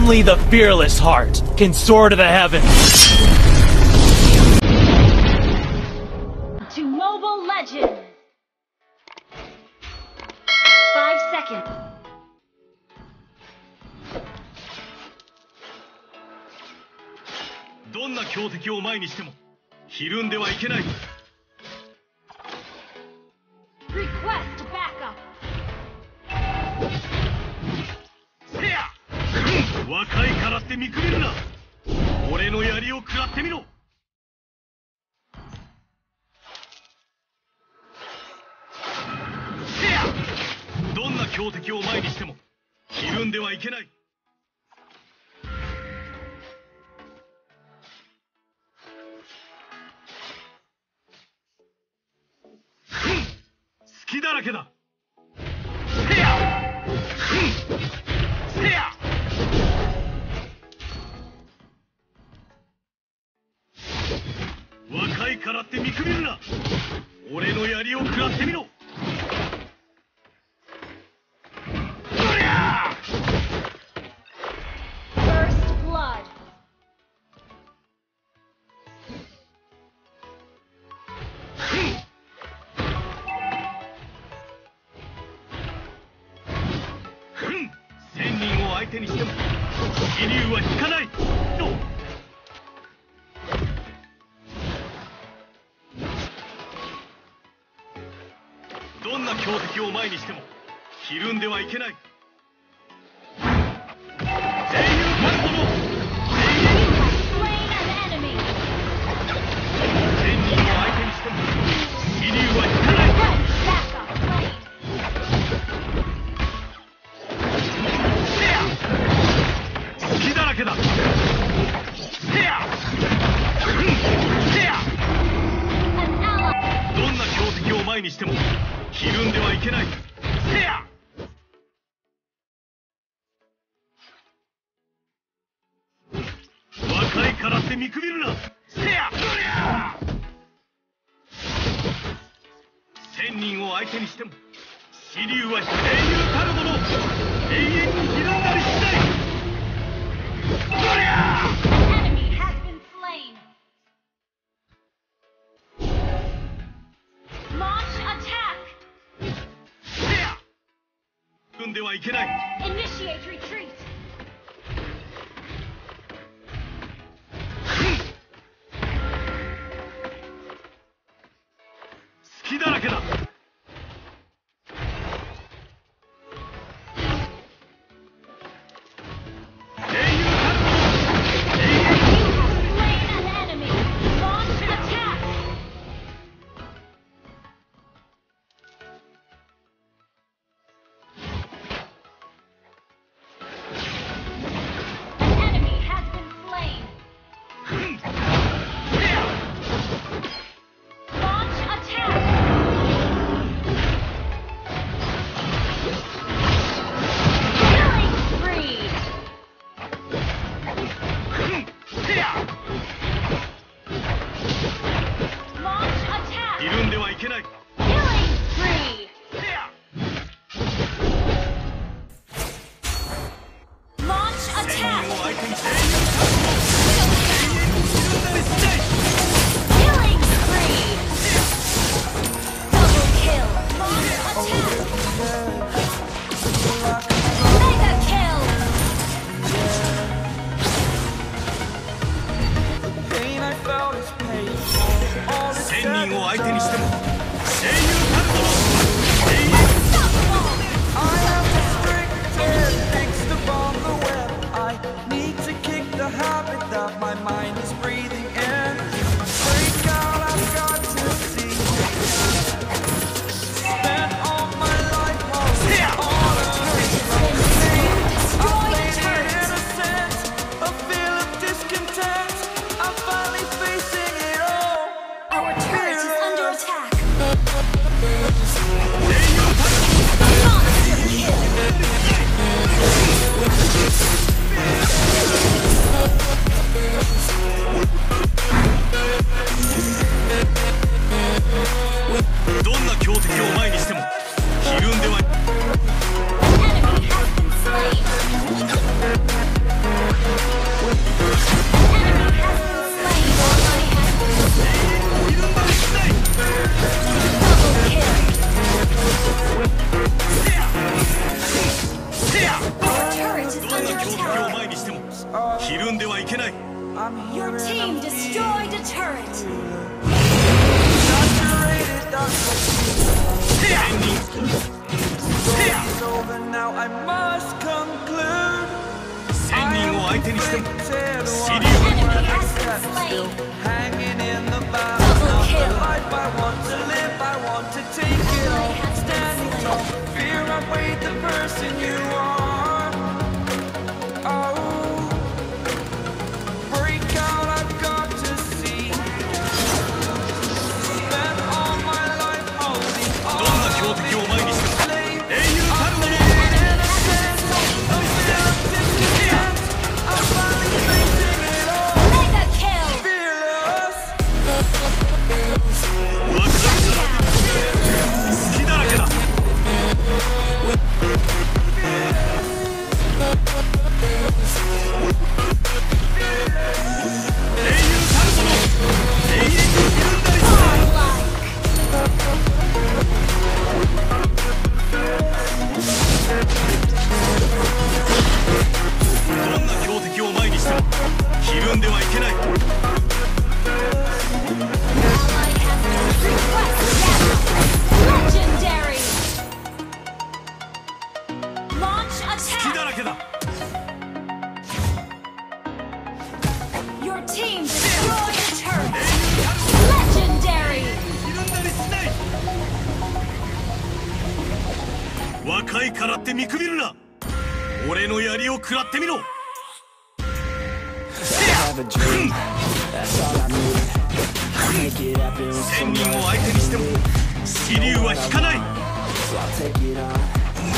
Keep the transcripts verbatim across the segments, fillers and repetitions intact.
Only the fearless heart can soar to the heavens. To Mobile Legends. Five seconds. どんな強敵を前にしてもひるんではいけない。 Request backup. せや、若いからって見くびるな。俺の槍を食らってみろ。せや、どんな強敵を前にしてもひるんではいけない。 隙だらけだ。せや、せや。若いからって見くびるな。俺の槍を食らってみろ。おりゃー。 First blood. 千人を相手にしても飛竜は引かない。どんな強敵を前にしてもひるんではいけない。英雄たるもの。千人を相手にしても飛竜は引かない。 だ。せや、せや。どんな強敵を前にしてもひるんではいけない。せや。若いからって見くびるな。せや。千人を相手にしても飛竜は英雄たるもの。永遠にひるんだりしない。 An enemy has been slain. Launch attack. せや。踏んではいけない。 Initiate retreat. 隙だらけだ。 千人を相手にしても英雄たるもの。永遠。 Our turret is under attack. 手にしても死流 Enemy has been slain. Hanging in the balance Double of the kill. life I want to live, I want to take it all. Standing tall, fear I weighed the person you are. Oh, break out, I've got to see. Spent all my life holding どんな強敵を前にしても on. 英雄たるもの I'm finally facing it all. Mega kill. Fearless. わかる隙だらけだ どんな強敵を前にしてもひるんではいけない Ally has been request. Legendary. Launch 隙 attack. だらけだ Your team destroyed a turret. Legendary. ひるんだりしない若いからって見くびるな俺の槍を食らってみろ Have a dream, that's all I need. Make it happen with 千 some 人 love. を相手にしても支流は引かない So I'll take it on.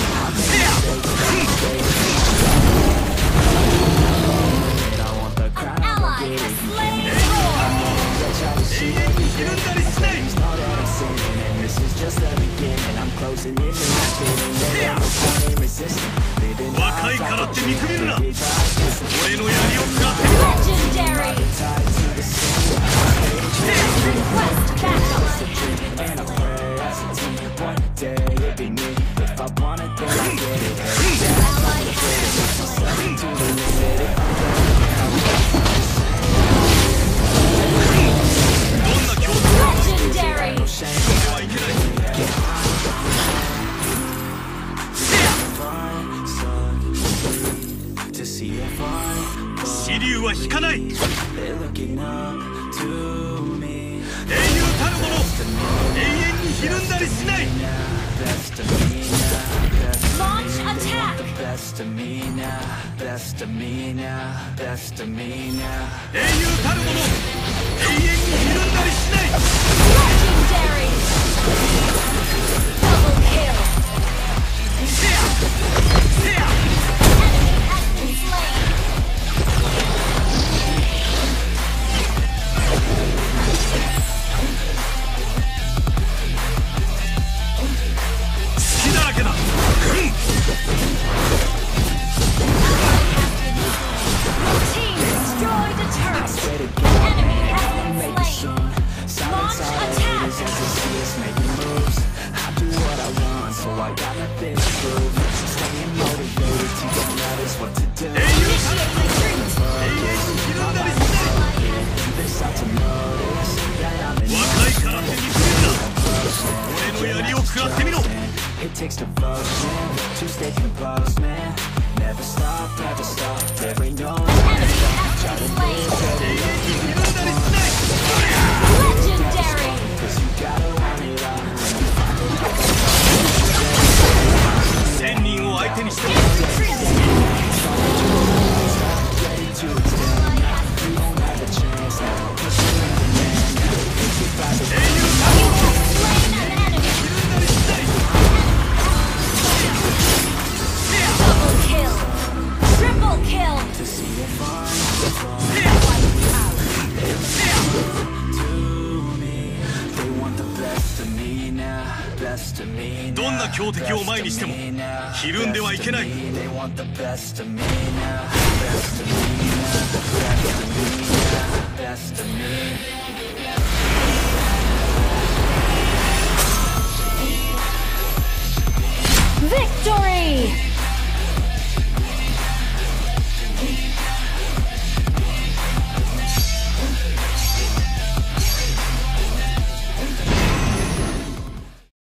I want the crown, I'ma Ally get has it. slain Lord. 永遠にひるんだりしない Know that I'm sinning, and this is just the beginning. I'm closing in and I'm spinning. There ain't no point in resisting. Living 若いからって見くびるな big vibes, 俺の槍を食らってみろ Legendary. tied to the scene. Request backup. And I pray as a team. One day it'd be me. If I want it, then I get it. Ally has been slain. To the limit. どんな強敵 Legendary. ではいけない To see if I 支流は引かない英雄 they're looking up to me. たるもの永遠にひるんだりしない Best of me now. Best Launch attack. Best of me now. Best of me now. Best of me now. 英雄たるもの永遠にひるんだりしない Legendary. Double kill. Enemy has been slain. 隙だらけだ Team destroyed a turret. Enemy has been slain. Launch attack. Making moves. I do what I want, so I got nothing to prove. Staying motivated, teaching others what to do. 英雄たるもの永遠にひるんだりしない This out to notice that I'm in 若いからって見くびるな俺の槍を食らってみろ It takes devotion to stay composed, man. Never stop, never stop. There ain't no Enemy has been slain. 永遠にひるんだりしない Legendary. cause you gotta want it all. 千人を相手にしても Ready to extend. You don't have a chance now. Push it in the man. By the 英雄たる You have slain an enemy. ひるんだりしない Double kill. Triple kill. to see if I to me. They want the best of me now. Best of me now. どんな強敵を前にしてもひるんではいけない They want the best of me now. Best of me now. Best of me now. Best of me.